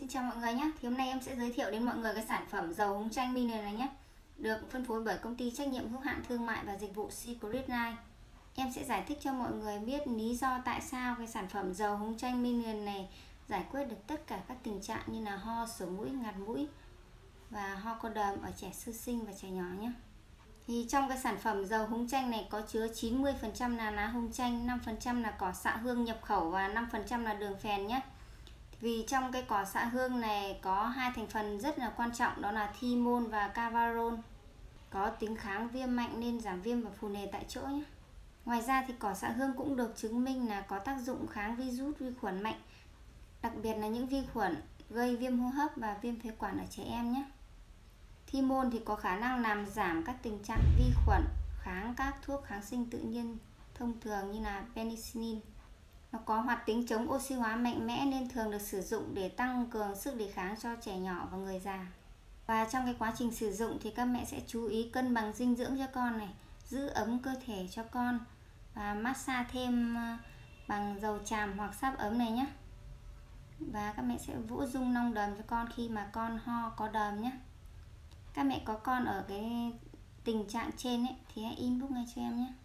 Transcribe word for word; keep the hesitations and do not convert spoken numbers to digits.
Xin chào mọi người nhé. Thì hôm nay em sẽ giới thiệu đến mọi người cái sản phẩm dầu húng chanh mini này nhé. Được phân phối bởi công ty trách nhiệm hữu hạn thương mại và dịch vụ Secret Line. Em sẽ giải thích cho mọi người biết lý do tại sao cái sản phẩm dầu húng chanh mini này giải quyết được tất cả các tình trạng như là ho, sổ mũi, ngạt mũi và ho có đờm ở trẻ sơ sinh và trẻ nhỏ nhé. Thì trong cái sản phẩm dầu húng chanh này có chứa chín mươi phần trăm là lá húng chanh, năm phần trăm là cỏ xạ hương nhập khẩu và năm phần trăm là đường phèn nhé. Vì trong cái cỏ xạ hương này có hai thành phần rất là quan trọng, đó là thymol và cavarol, có tính kháng viêm mạnh nên giảm viêm và phù nề tại chỗ nhé. Ngoài ra thì cỏ xạ hương cũng được chứng minh là có tác dụng kháng virus, vi khuẩn mạnh, đặc biệt là những vi khuẩn gây viêm hô hấp và viêm phế quản ở trẻ em nhé. Thymol thì có khả năng làm giảm các tình trạng vi khuẩn, kháng các thuốc kháng sinh tự nhiên thông thường như là penicillin. Nó có hoạt tính chống oxy hóa mạnh mẽ nên thường được sử dụng để tăng cường sức đề kháng cho trẻ nhỏ và người già. Và trong cái quá trình sử dụng thì các mẹ sẽ chú ý cân bằng dinh dưỡng cho con này, giữ ấm cơ thể cho con và massage thêm bằng dầu tràm hoặc sáp ấm này nhé. Và các mẹ sẽ vỗ rung nong đờm cho con khi mà con ho có đờm nhé. Các mẹ có con ở cái tình trạng trên ấy thì hãy inbox ngay cho em nhé.